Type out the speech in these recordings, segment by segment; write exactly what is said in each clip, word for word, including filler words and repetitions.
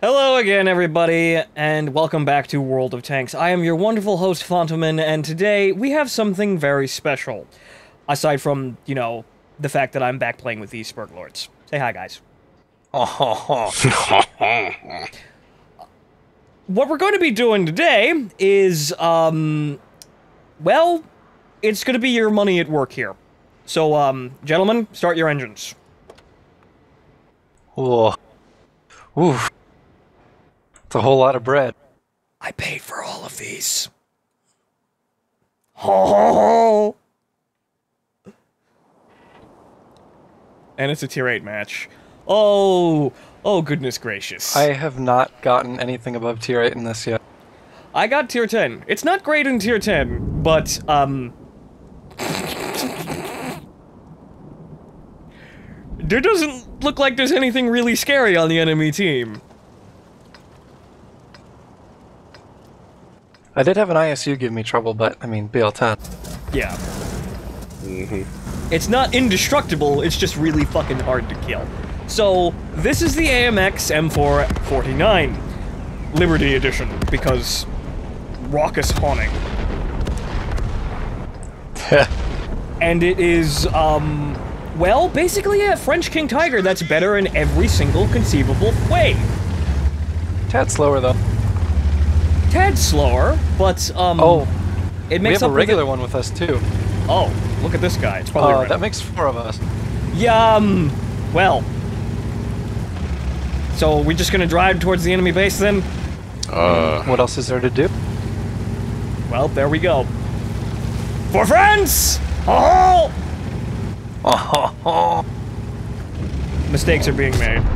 Hello again, everybody, and welcome back to World of Tanks. I am your wonderful host, Fontaman, and today we have something very special. Aside from, you know, the fact that I'm back playing with these Spurglords. Say hi, guys. What we're going to be doing today is, um, well, it's going to be your money at work here. So, um, gentlemen, start your engines. Whoa. Oof. It's a whole lot of bread. I paid for all of these. Ho ho ho! And it's a tier eight match. Oh, oh goodness gracious. I have not gotten anything above tier eight in this yet. I got tier ten. It's not great in tier ten, but, um... there doesn't look like there's anything really scary on the enemy team. I did have an I S U give me trouble, but, I mean, B L ten. Yeah. Mm-hmm. It's not indestructible, it's just really fucking hard to kill. So, this is the A M X M four forty-nine Liberté edition, because raucous haunting. And it is, um, well, basically a French King Tiger that's better in every single conceivable way. Tad slower, though. Tad slower, but, um... Oh, it makes we have up a regular with one with us, too. Oh, look at this guy. It's probably Uh, red. that makes four of us. Yeah, um, well. So, we're just gonna drive towards the enemy base, then? Uh... What else is there to do? Well, there we go. For France! Oh! Oh, Mistakes are being made.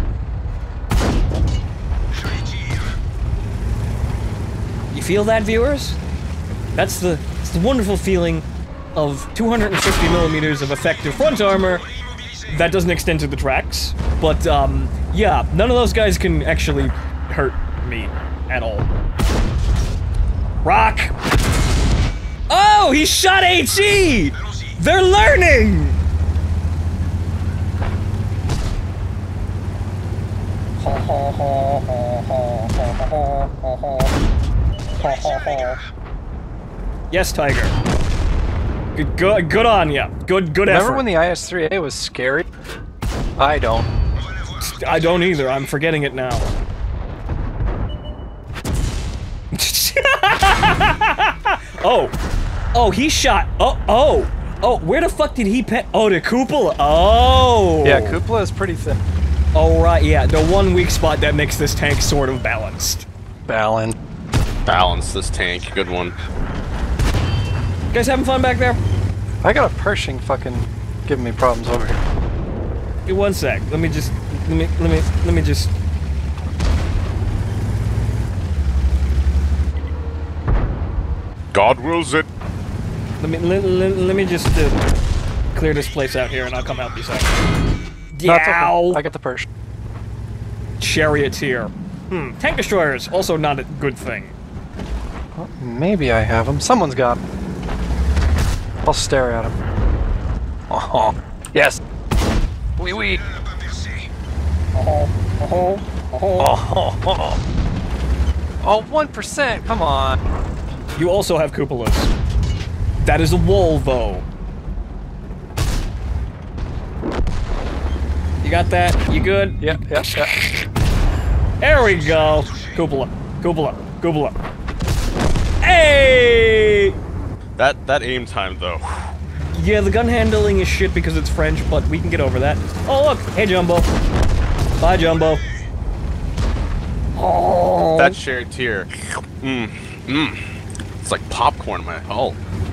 You feel that, viewers? That's the, it's the wonderful feeling of two hundred fifty millimeters of effective front armor that doesn't extend to the tracks. But, um, yeah, none of those guys can actually hurt me at all. Rock! Oh, he shot H E! They're learning! Yes, Tiger. Good, good, good on ya. Good, good effort. Remember when the I S three A was scary? I don't. I don't either. I'm forgetting it now. Oh. Oh, he shot. Oh, oh. Oh, where the fuck did he pet? Oh, the cupola. Oh. Yeah, cupola is pretty thick. Oh, right, yeah. The one weak spot that makes this tank sort of balanced. Balance. Balance this tank. Good one. You guys having fun back there? I got a Pershing fucking giving me problems over here. Give one sec. Let me just. Let me. Let me. Let me just. God wills it. Let me. Let, let, let me just uh, clear this place out here, and I'll come help you. Second. No, it's okay. Yow! I got the Pershing. Charioteer. Hmm. Tank destroyers. Also not a good thing. Well, maybe I have them. Someone's got them. I'll stare at him. Oh, yes. Wee wee. Oh, oh, oh. Oh, oh, oh, one percent. Come on. You also have cupolas. That is a wall, though. You got that? You good? Yep, yep, yep. There we go. Cupola, cupola, cupola. Hey! That that aim time though. Yeah, the gun handling is shit because it's French, but we can get over that. Oh look, hey Jumbo. Bye Jumbo. Oh. That shared tier. Mmm. Mmm. It's like popcorn in my hull.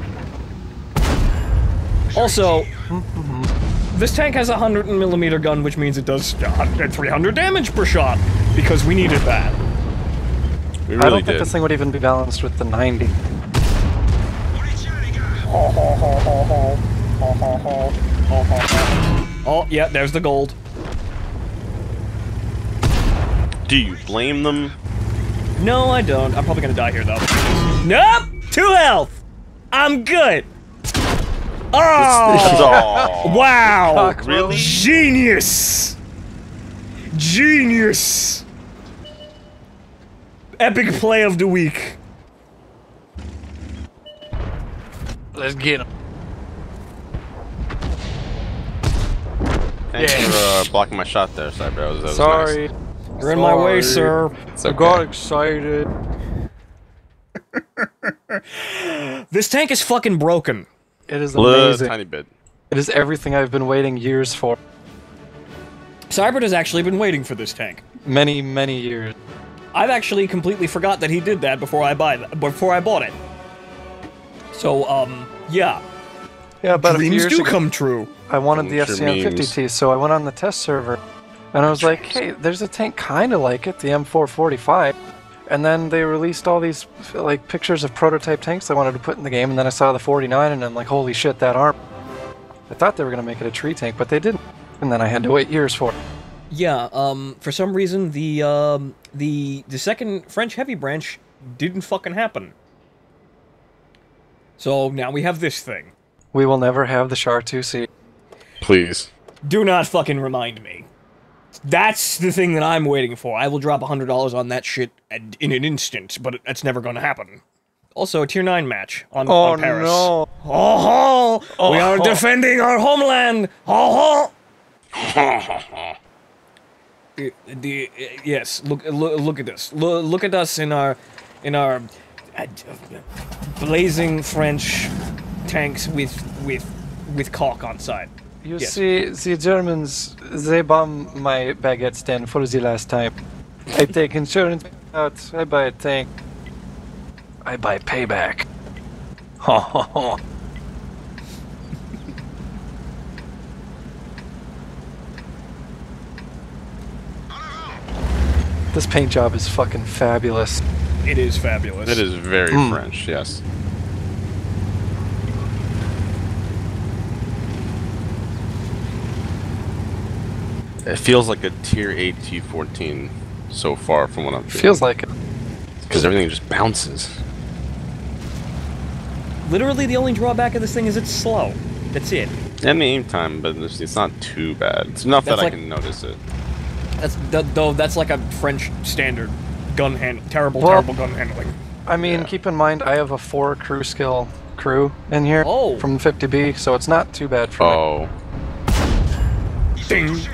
Also, this tank has a hundred millimeter gun, which means it does three hundred damage per shot because we needed that. We really I don't did. think this thing would even be balanced with the ninety. Oh, yeah, there's the gold. Do you blame them? No, I don't. I'm probably gonna die here, though. Nope! Two health! I'm good! Oh! Oh, Wow! really? Genius! Genius! Epic play of the week. Let's get him. Thanks Yeah. for uh, blocking my shot there, sorry, bro. That was Sorry. nice. You're in my way, sir. It's I okay. got excited. This tank is fucking broken. It is A little amazing. tiny bit. It is everything I've been waiting years for. Cybert has actually been waiting for this tank. Many, many years. I've actually completely forgot that he did that before I buy th before I bought it. So, um, yeah. Yeah, about a few Dreams years do ago, come true. I wanted the Future F C M fifty T, so I went on the test server, and I was like, hey, there's a tank kind of like it, the M four forty-five. And then they released all these like pictures of prototype tanks I wanted to put in the game, and then I saw the forty-nine, and I'm like, holy shit, that arm. I thought they were going to make it a tree tank, but they didn't. And then I had to wait years for it. Yeah, um, for some reason, the, um, the, the second French heavy branch didn't fucking happen. So, now we have this thing. We will never have the Char two C. Please. Do not fucking remind me. That's the thing that I'm waiting for. I will drop one hundred dollars on that shit in an instant, but that's never gonna happen. Also, a tier nine match on, Oh on Paris. no! Oh, ho! We are Oh. defending our homeland! Oh, ho! The, the, yes, look, look, look at this. Look, look at us in our, in our uh, blazing French tanks with, with, with caulk on side. You Yes. see, the Germans, they bomb my baguette stand for the last time. I take insurance out, I buy a tank. I buy payback. Ho ho ho. This paint job is fucking fabulous. It is fabulous. It is very Mm. French, yes. It feels like a tier eight T fourteen so far from what I'm feeling. Feels like it. Because everything just bounces. Literally, the only drawback of this thing is it's slow. That's it. And the aim time, but it's, it's not too bad. It's enough That's that like- I can notice it. That's th- though. That's like a French standard gun hand. Terrible, Well- terrible gun handling. I mean, Yeah. keep in mind, I have a four crew skill crew in here Oh. from fifty B, so it's not too bad for me. Oh. Ding.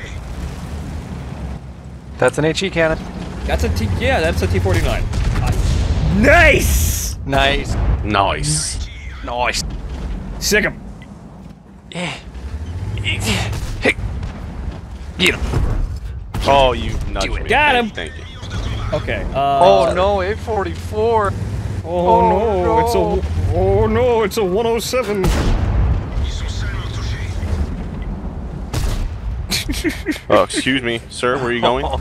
That's an HE cannon. That's a T. Yeah, that's a T forty-nine. Nice. Nice. Nice. Nice. Sick him. Yeah. Hey. Get him. Oh, you nudged me. Got him. Thank you. Okay. Uh, Oh no, eight forty-four. Oh, Oh, no, no. It's a. Oh no! It's a one oh seven. Oh, excuse me, sir. Where are you going?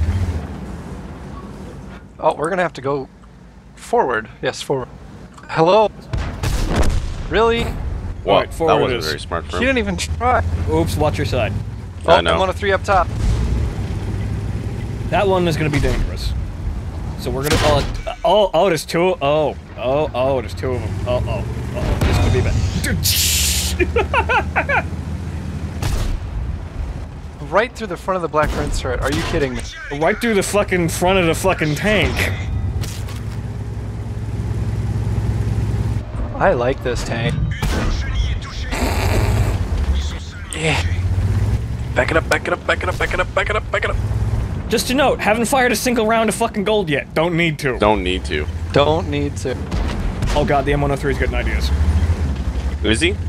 Oh, we're gonna have to go forward. Yes, forward. Hello. Really? Well, Alright, forward that it wasn't is. very smart for He him. didn't even try. Oops! Watch your side. Oh, I know. I'm on a three up top. That one is gonna be dangerous. So we're gonna. Oh, oh, oh there's two. Oh, oh, oh, there's two of them. Oh, oh, oh, this could be bad. Right through the front of the Black Prince turret. Are you kidding me? Right through the fucking front of the fucking tank. I like this tank. Yeah. Back it up, back it up, back it up, back it up, back it up, back it up. Just to note, haven't fired a single round of fucking gold yet. Don't need to. Don't need to. Don't need to. Oh god, the M one oh three's getting ideas. Is he?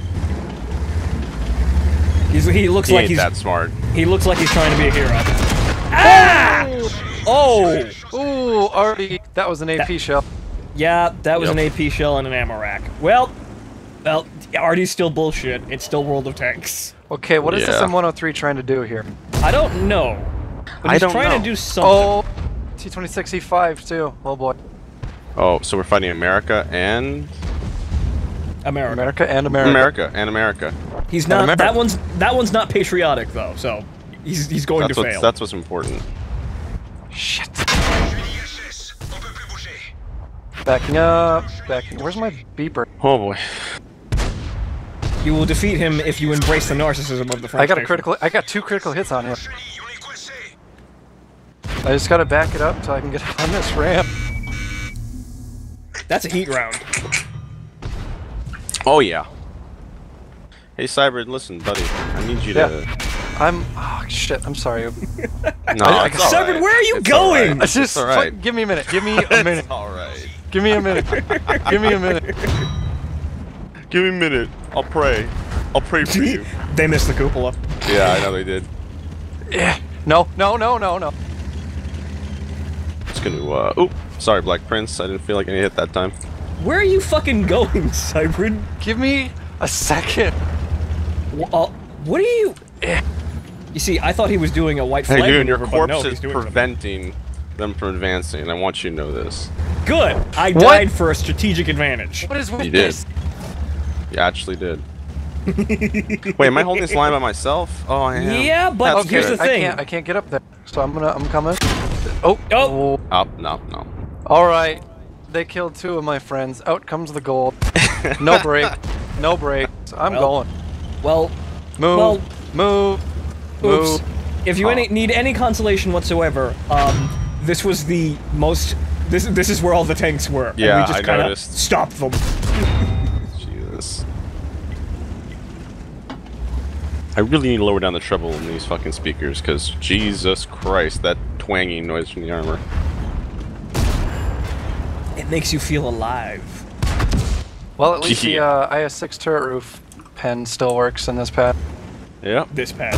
He's, he looks He like ain't he's that smart. he looks like he's trying to be a hero. Ah! Oh! Ooh, already. That was an A P That- shell. Yeah, that was Yep. an A P shell and an ammo rack. Well, well, Artie's still bullshit. It's still World of Tanks. Okay, what is this Yeah. M one oh three trying to do here? I don't know. But I he's don't trying know. to do something. Oh, T twenty-six E five too. Oh boy. Oh, so we're fighting America and America. America and America. America and America. He's not. America. That one's that one's not patriotic though. So he's he's going That's to what's fail. that's what's important. Shit. Backing up. Backing. Where's my beeper? Oh boy. You will defeat him if you embrace the narcissism of the French I got a nation. critical. I got two critical hits on him. I just gotta back it up so I can get on this ramp. That's a heat round. Oh yeah. Hey Cybrid, listen, buddy. I need you Yeah. to. I'm. Oh shit. I'm sorry. No, I- it's all Cybrid, right. where are you It's going? all right. It's just all right. fuck- give me a minute. Give me a minute. It's all right. Give me a minute. Give me a minute. Give me a minute. I'll pray. I'll pray for you. They missed the cupola. Yeah, I know they did. Yeah. No. No. No. No. No. Just gonna. Uh, oop. Sorry, Black Prince. I didn't feel like I hit that time. Where are you fucking going, Cybrid? Give me a second. Wh- uh, what are you? You see, I thought he was doing a white Hey, flag dude, your maneuver, but corpse no, is he's doing something. preventing them from advancing. I want you to know this. Good. I What? died for a strategic advantage. What is with You did. this? You actually did. Wait, am I holding this line by myself? Oh, I am. Yeah, but That's here's good. the I thing. can't. I can't get up there. So I'm gonna. I'm coming. Oh. Oh. Oh, no, no. All right. They killed two of my friends. Out comes the gold. No break. No break. I'm Well, going. Well, Move. well, move. oops. Move. If you Oh. any, need any consolation whatsoever, um, this was the most. This this is where all the tanks were. and Yeah, we just I kinda noticed. stopped them. Jesus. I really need to lower down the treble in these fucking speakers, because Jesus Christ, that twanging noise from the armor. It makes you feel alive. Well, at least the Yeah. uh, I S six turret roof pen still works in this pad. Yep. This patch.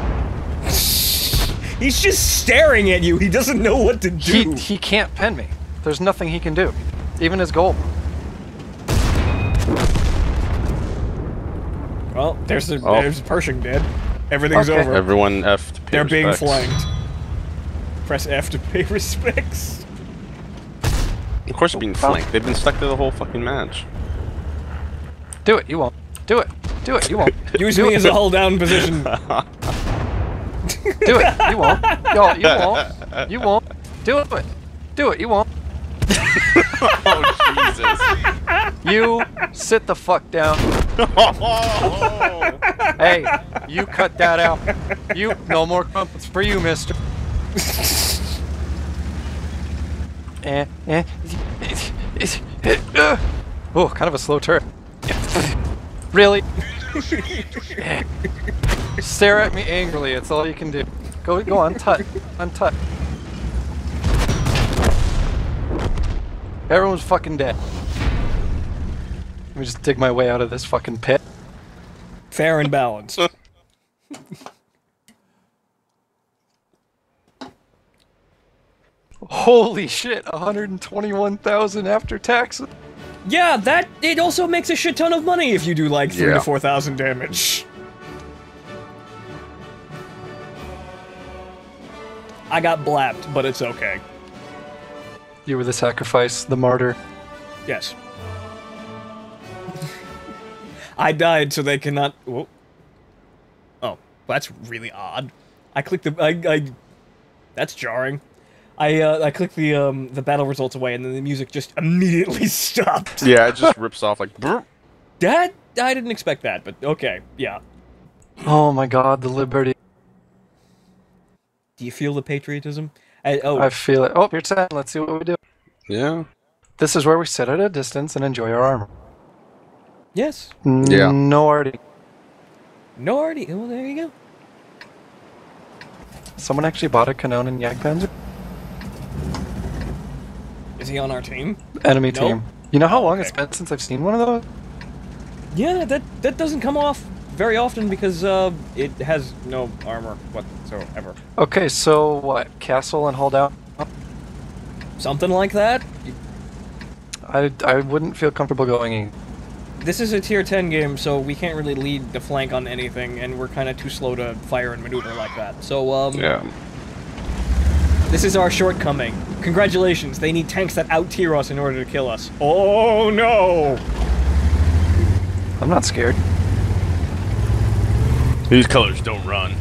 He's just staring at you. He doesn't know what to He do. he can't pen me. There's nothing he can do. Even his gold. Well, there's the Oh. there's Pershing dead. Everything's Okay. over. Everyone F to pay They're being respects. flanked. Press F to pay respects. Of course they're being flanked. They've been stuck there the whole fucking match. Do it. You won't. Do it. Do it. You won't. Use Do me it. as a hold down position. Do it. You won't. Yo, you won't. You won't. Do it. Do it. You won't. Oh, Jesus. You sit the fuck down. Hey, you cut that out. You no more crumpets for you, mister. eh, eh, uh. Oh, kind of a slow turret. Really? Stare at me angrily. It's all you can do. Go, go on, tut, untut. Everyone's fucking dead. Let me just dig my way out of this fucking pit. Fair and balanced. Holy shit, one hundred twenty-one thousand after taxes. Yeah, that it also makes a shit ton of money if you do like three Yeah. to four thousand damage. I got blapped, but it's okay. You were the sacrifice, the martyr. Yes. I died so they cannot. Whoa. Oh, that's really odd. I clicked the. I. I that's jarring. I. Uh, I clicked the um the battle results away, and then the music just immediately stopped. Yeah, it just rips off like. Brr. That I didn't expect that, but okay, yeah. Oh my god, the liberty. Do you feel the patriotism? I, oh, I feel it. Oh, you're ten. Let's see what we do. Yeah. This is where we sit at a distance and enjoy our armor. yes. Yeah. No arty. No, already. Well, there you go. Someone actually bought a Canon and Jagdpanzer? Is he on our team? Enemy Nope. team. You know how long it's Okay. been since I've seen one of those? Yeah, that that doesn't come off very often because uh, it has no armor whatsoever. Okay, so what? Castle and hold out? Something like that. I, I wouldn't feel comfortable going in. This is a tier ten game, so we can't really lead the flank on anything, and we're kind of too slow to fire and maneuver like that. So, um, Yeah. this is our shortcoming. Congratulations, they need tanks that out-tier us in order to kill us. Oh, no! I'm not scared. These colors don't run.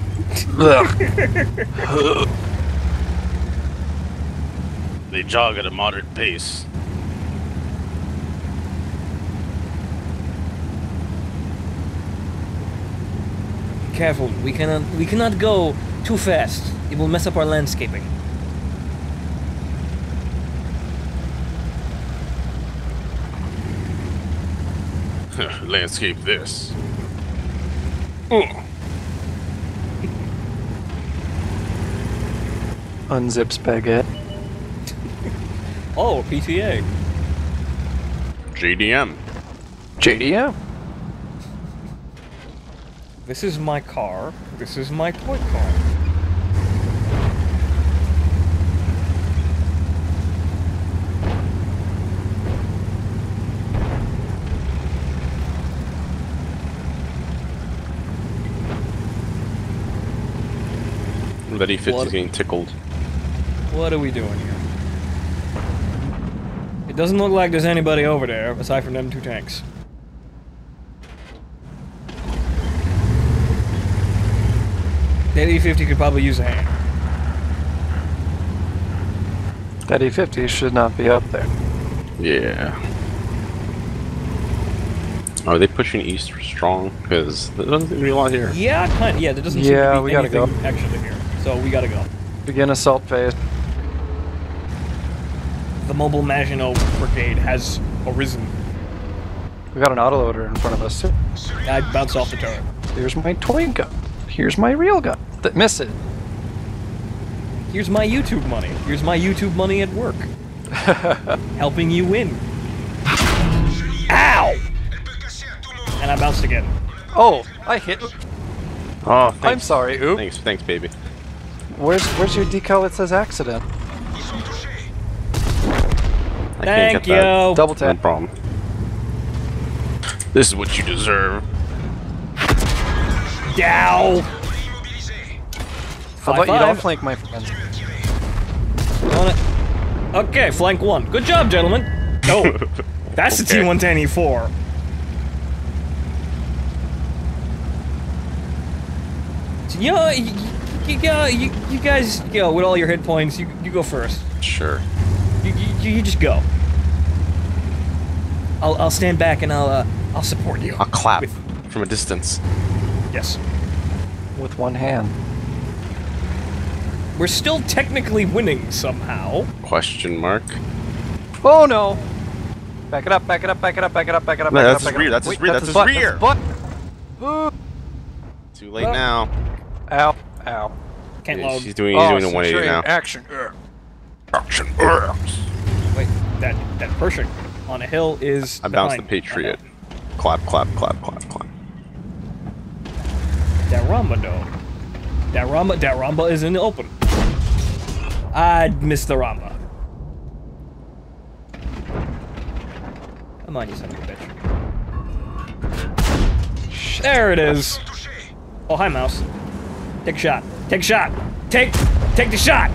They jog at a moderate pace. Careful, we cannot we cannot go too fast. It will mess up our landscaping. landscape this. Mm. Unzips baguette. Oh, P T A. J D M. J D M. This is my car. This is my toy car. That E fifty's What? getting tickled. What are we doing here? It doesn't look like there's anybody over there aside from them two tanks. That E fifty could probably use a hand. That E fifty should not be up there. Yeah. Are they pushing east strong? Because there doesn't seem to be a lot here. Yeah, kind yeah, there doesn't Yeah, seem to we be gotta anything go. actually here. So we gotta go. Begin assault phase. The Mobile Maginot Brigade has arisen. We got an autoloader in front of us too. I bounced off the turret. Here's my toy gun. Here's my real gun. That miss it. Here's my YouTube money. Here's my YouTube money at work. Helping you win. Ow! And I bounced again. Oh, I hit. Oh, thanks. I'm sorry, oop. Thanks, thanks, baby. Where's where's your decal that says accident? I Thank can't get you. that. Double No tap. problem. This is what you deserve. Dow! How about you five. don't flank my friends? On it. Okay, flank one. Good job, gentlemen. Oh, that's Okay. the T one ten E four. So, you know, you, you, go, you, you guys, you know, with all your hit points, you, you go first. Sure. You, you, you just go. I'll, I'll stand back and I'll, uh, I'll support you. I'll clap With- from a distance. Yes. With one hand. We're still technically winning somehow. Question mark. Oh no! Back it up, back it up, back it up, back it up, back it up, No, back it that's up, his back it rear, up. that's his Wait, rear, that's his butt, rear. That's his butt. Too late Uh, now. Ow, ow. Can't Yeah, load. He's doing, he's Oh, doing a one eighty centurion now. action. Ugh. Action. Wait, that that Pershing on a hill is. I bounced the behind. Patriot. Clap, clap, clap, clap, clap. That Ramba though. That Ramba, that Ramba is in the open. I missed the Ramba. Come on, you son of a bitch. There it is. Oh, hi, mouse. Take a shot. Take a shot. Take, take the shot.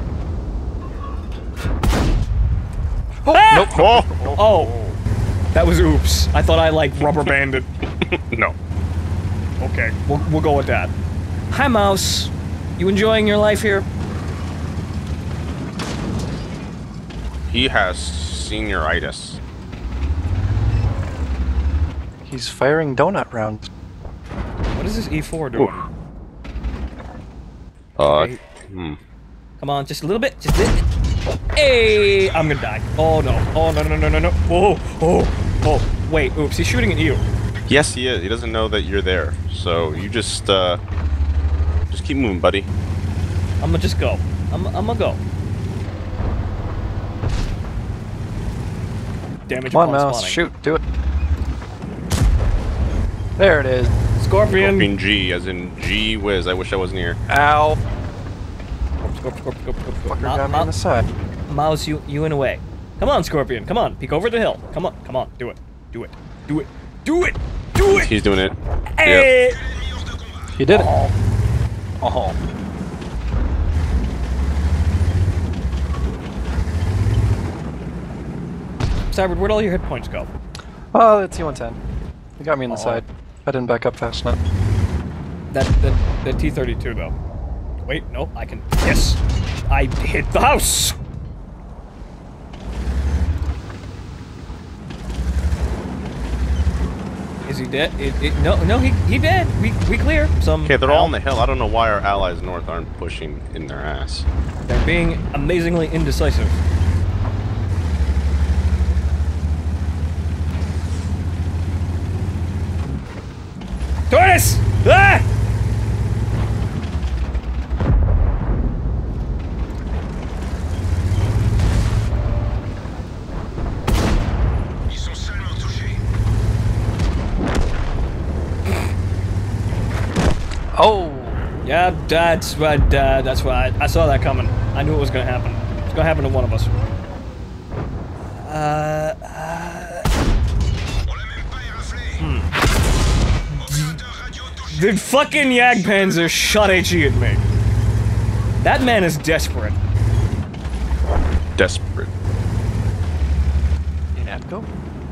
Oh, Ah! nope. Oh! Oh, that was oops. I thought I like rubber banded. No. Okay, we'll, we'll go with that. Hi, mouse. You enjoying your life here? He has senioritis. He's firing donut rounds. What is this E four doing? Uh, Okay. hmm. Come on, just a little bit. Just a little bit. Hey, I'm gonna die. Oh no. Oh no no no no no. Whoa. Oh. Oh. Wait. Oops. He's shooting at you. Yes, he is. He doesn't know that you're there. So you just, uh, just keep moving, buddy. I'm gonna just go. I'm. I'm gonna go. Damage Come on, upon mouse. spawning. Shoot. Do it. There it is. Scorpion. Scorpion G, as in G whiz. I wish I wasn't here. Ow. Scorp, scorp, scorp, scorp, scorp, scorp. Fucker Ma- got me ma- on the side. Mouse, you you in a way. Come on, Scorpion. Come on. Peek over the hill. Come on. Come on. Do it. Do it. Do it. Do it. Do it. He's doing it. Hey. He did it. Oh. Oh. Cybert, where'd all your hit points go? Oh, the T one ten. He got me on the Oh. side. I didn't back up fast enough. That that that T thirty-two though. Wait, no, I can. Yes, I hit the house. Is he dead? It, it, no, no, he he dead. We we clear some. Okay, they're all on the hill. I don't know why our allies north aren't pushing in their ass. They're being amazingly indecisive. Tortoise! Ah! Oh! Yeah, that's what. Uh, that's why I, I saw that coming. I knew it was gonna happen. It's gonna happen to one of us. Uh. uh hmm. The fucking Jagdpanzer shot HE at me. That man is desperate. Desperate. Yeah, go.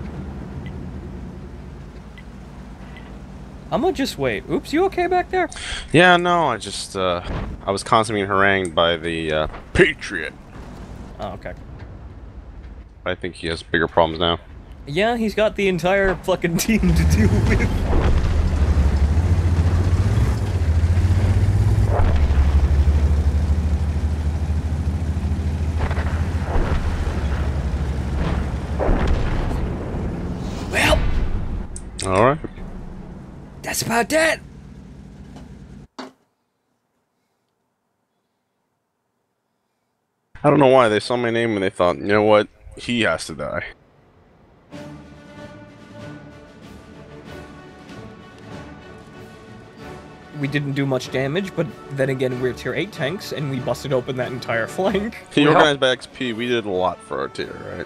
I'm gonna just wait. Oops, you okay back there? Yeah, no, I just, uh, I was constantly being harangued by the, uh, Patriot. Oh, okay. I think he has bigger problems now. Yeah, he's got the entire fucking team to deal with. Well, Alright. that's about that. I don't know why, they saw my name and they thought, you know what, he has to die. We didn't do much damage, but then again, we're tier eight tanks, and we busted open that entire flank. He Yeah. organized by X P, we did a lot for our tier, right?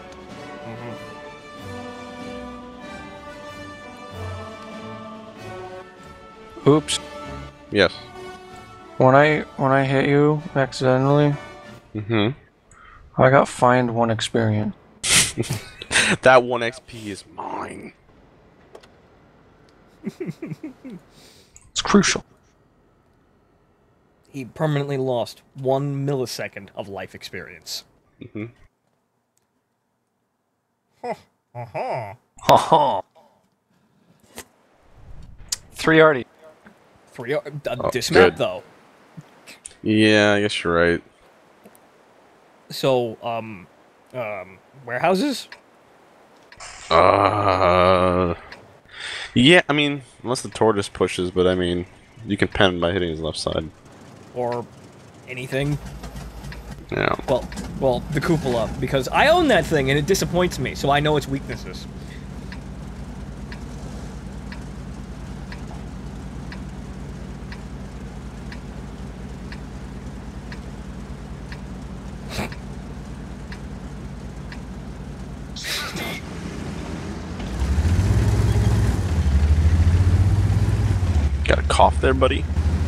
Oops. Yes. When I when I hit you accidentally, Mm-hmm. I got fined one experience. That one X P is mine. It's crucial. He permanently lost one millisecond of life experience. Mm-hmm. Uh-huh. Haha. Three already. Three, uh, Oh, this map, good. though. Yeah, I guess you're right. So, um, um, warehouses? Uh, yeah, I mean, unless the tortoise pushes, but I mean, you can pen him by hitting his left side. Or anything? Yeah. Well, well, the cupola, because I own that thing and it disappoints me, so I know its weaknesses. Got a cough there, buddy?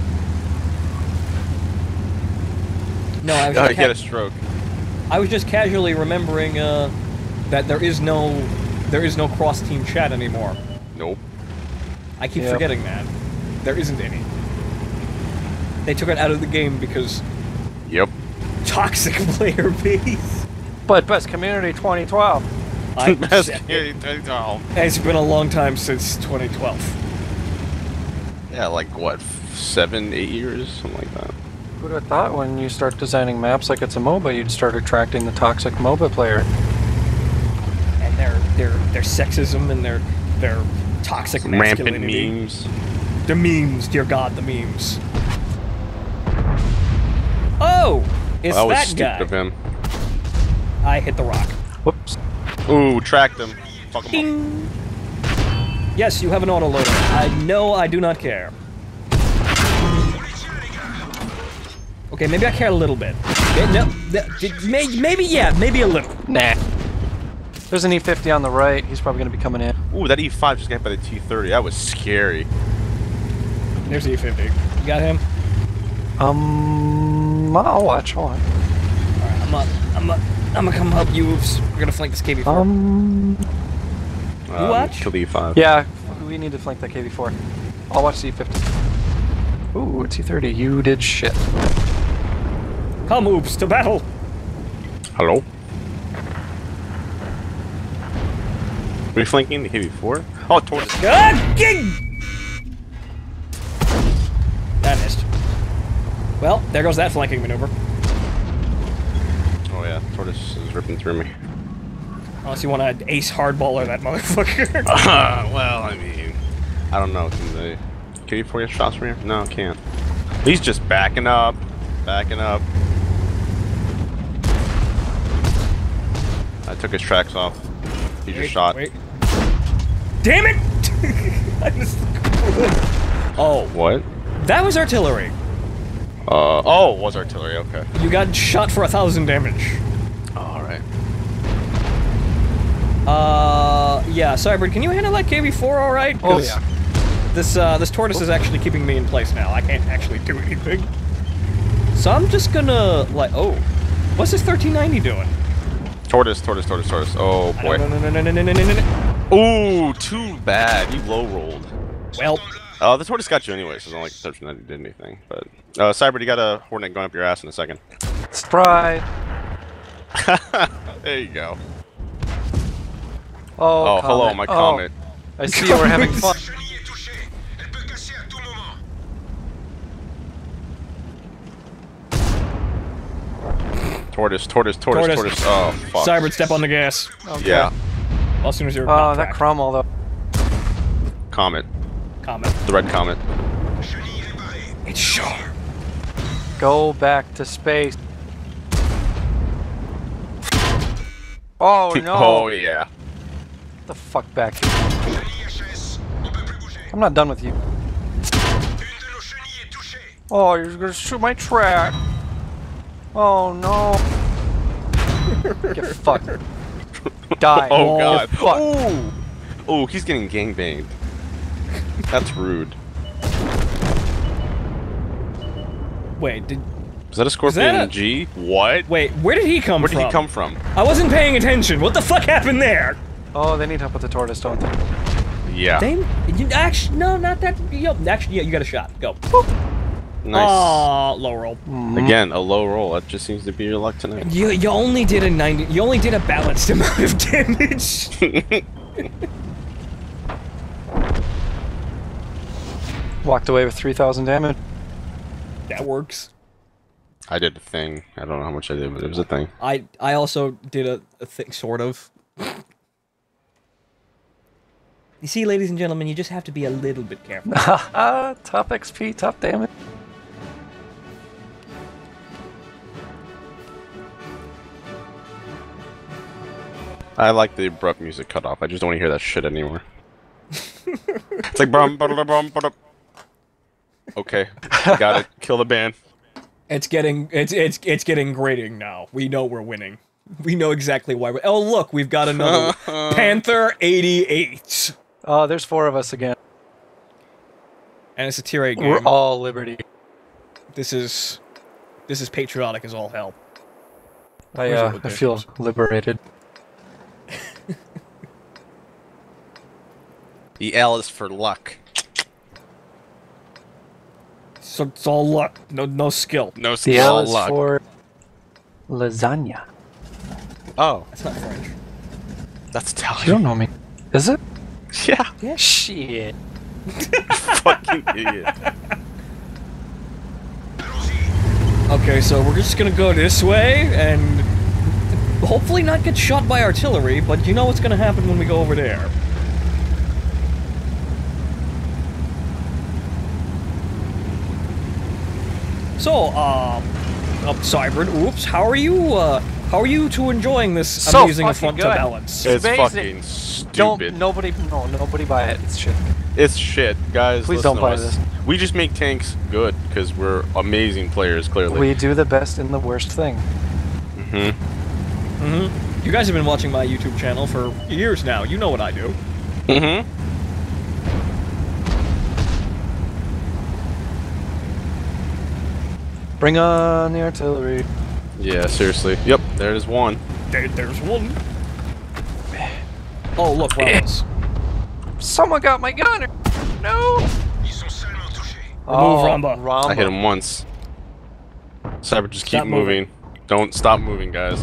No, I was, Oh, just you got ca- a stroke. I was just casually remembering uh, that there is no there is no cross-team chat anymore. Nope. I keep Yep. forgetting that. There isn't any. They took it out of the game because Yep. toxic player base. But best community twenty twelve. I, Best it, kid- oh. it's been a long time since twenty twelve. Yeah, like what, f- seven, eight years, something like that. Who'd have thought when you start designing maps like it's a MOBA, you'd start attracting the toxic MOBA player? And their their their sexism and their their toxic Rampant masculinity. memes. The memes, dear God, the memes. Oh, it's That was that stupid guy. of him. I hit the rock. Whoops. Ooh, tracked him. Fuck him up. Ding. Yes, you have an autoloader. I know I do not care. Okay, maybe I care a little bit. Okay, no, th- may- maybe, yeah, maybe a little. Nah. There's an E fifty on the right. He's probably going to be coming in. Ooh, that E five just got hit by the T thirty. That was scary. There's E fifty. You got him? Um, I'll watch. Hold on. Alright, I'm up. I'm up. I'm gonna come help you. Oops. We're gonna flank this K V four. Um, Um, watch? Kill the E five. yeah, we need to flank that K V four. I'll watch the E fifty. Ooh, T thirty. You did shit. Come, Oops, to battle. Hello? Are we flanking the K V four? Oh, tortoise. Ah, gig! That missed. Well, there goes that flanking maneuver. Oh yeah, tortoise is ripping through me. Unless you want to ace hardballer that motherfucker. Uh, well, I mean, I don't know. Can they? Can you four get shots from here? No, can't. He's just backing up, backing up. I took his tracks off. He just wait, shot. Wait. Damn it! I just... Oh, What? that was artillery. Uh oh, it was artillery. Okay. You got shot for a thousand damage. All right. Uh, yeah, Cybrid, can you handle that K V four all right? Oh 'Cause yeah. This uh, this tortoise is actually keeping me in place now. I can't actually do anything. So I'm just gonna like, oh, what's this thirteen ninety doing? Tortoise, tortoise, tortoise, tortoise. Oh boy. No, no, no, no, no, no, no, no, no. Ooh, too bad. You low rolled. Well, Uh, the tortoise got you anyway, so it's not like thirteen ninety did anything. But uh, Cyber, you got a hornet going up your ass in a second. Sprite. There you go. Oh, Oh, hello, Comet. my Oh, comet. I see you were having fun. Tortoise, tortoise, tortoise, tortoise. Tortoise. Oh, fuck. Cybrid, step on the gas. Okay. Yeah. Well, as soon as you're Oh, not that cracked. Cromwell though. Comet. Comment. The red comet. It's sharp. Go back to space. Oh no! Oh, yeah. Get the fuck back here. I'm not done with you. Oh, you're gonna shoot my track. Oh no. Get fucked. Die. Oh, God. Fuck. Ooh. Oh, he's getting gangbanged. That's rude. Wait, did Is that a Scorpion that a- G? What? wait? Where did he come Where did from? he come from? I wasn't paying attention. What the fuck happened there? Oh, they need help with the tortoise, don't they? Yeah. They, you, actually, no, not that. Yo, actually, yeah, you got a shot. Go. Nice. Oh, low roll. Again, a low roll. That just seems to be your luck tonight. You you only did a ninety. You only did a balanced amount of damage. Walked away with three thousand damage. That works. I did a thing. I don't know how much I did, but it was a thing. I I also did a, a thing, sort of. You see, ladies and gentlemen, you just have to be a little bit careful. Haha, top X P, top damage. I like the abrupt music cut off. I just don't want to hear that shit anymore. It's like brum, brum, brum, brum. Okay, got it. Kill the band. It's getting it's it's it's getting grating now. We know we're winning. We know exactly why. We're, oh look, we've got another Panther eighty-eight, Oh, there's four of us again. and it's a tier eight We're game. all Liberty. This is this is patriotic as all hell. I, Where's uh, the I feel liberated. The L is for luck. So it's all luck, no no skill. No The skill, L is luck. for lasagna. Oh, That's not French. that's You Italian. don't know me. Is it? Yeah, Yeah. Shit. fucking idiot. Okay, so we're just gonna go this way and hopefully not get shot by artillery, but you know what's gonna happen when we go over there. So, um, uh, Cybrid, oops, how are you, uh, how are you two enjoying this So amazing fucking affront to good. balance? It's Amazing. fucking stupid. Don't, nobody, no, nobody buy it. It's shit. It's shit, guys. Please listen don't to buy us. this. We just make tanks good because we're amazing players. Clearly. We do the best in the worst thing. Mm-hmm. Mm-hmm. You guys have been watching my YouTube channel for years now. You know what I do. Mm-hmm. Bring on the artillery. Yeah, seriously. Yep, there is one. There, there's one. Oh, look, Ramos. Someone got my gunner. No. Remove Ramba. Ramba. I hit him once. Cyber, just keep Stop moving. moving. Don't stop moving, guys.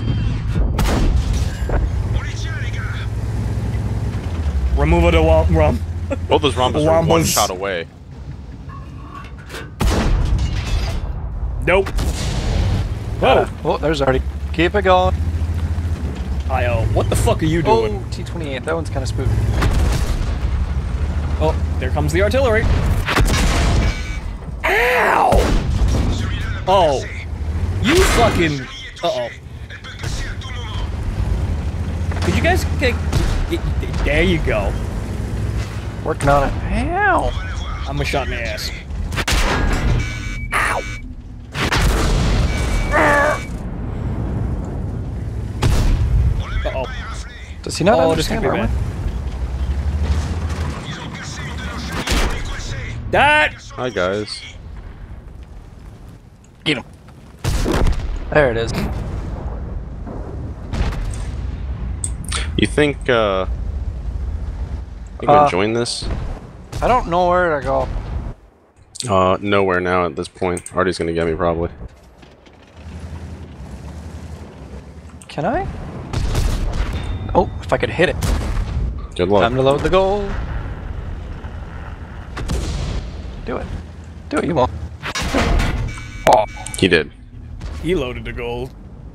Remove it, rum. rum. Both those Rambas are one Rambas. shot away. Nope. Whoa. Oh, there's already. Keep it going. I O. What the fuck are you doing? Oh, T twenty-eight. That one's kind of spooky. Oh, There comes the artillery. Ow! Oh. You fucking... Uh-oh. Could you guys... Get, there you go. Working on it. Ow! I'm a shot in the ass. Ow! Uh-oh. Does he not Oh, this could understand be armor? bad. That! Hi, guys. Get him. There it is. You think, uh... You gonna Uh, join this? I don't know where to go. Uh, nowhere now at this point. Artie's gonna get me, probably. Can I? Oh, if I could hit it. Good luck. Time to load the goal. Do it. Do it, you won't. Oh. He did. He loaded the gold.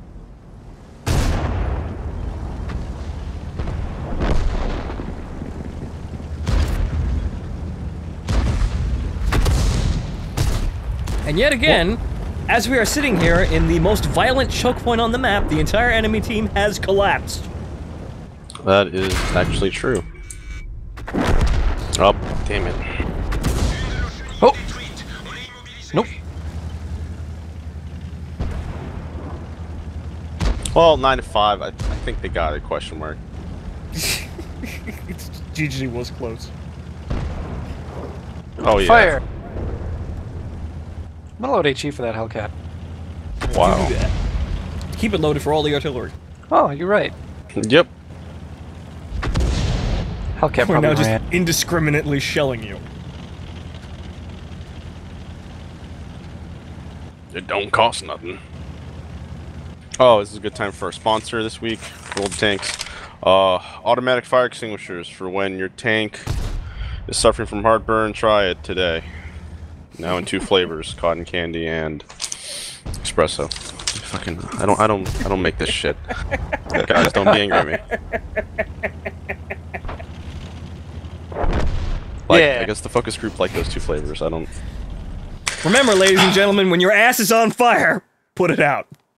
And yet again, as we are sitting here in the most violent choke point on the map, the entire enemy team has collapsed. That is actually true. Oh, damn it. Oh! Nope. Well, nine to five. I, I think they got it. Question mark. G G was close. Oh yeah. Fire! I'm gonna load HE for that Hellcat. Wow. Do that. Keep it loaded for all the artillery. Oh, you're right. Yep. Hellcat We're probably now just ran. indiscriminately shelling you. It don't cost nothing. Oh, this is a good time for our sponsor this week. Old tanks. Uh, automatic fire extinguishers for when your tank is suffering from heartburn. Try it today. Now in two flavors: cotton candy and espresso. Fucking, I don't, I don't, I don't make this shit. Guys, don't be angry at me. Like, Yeah. I guess the focus group like those two flavors. I don't. Remember, ladies and gentlemen, when your ass is on fire, put it out.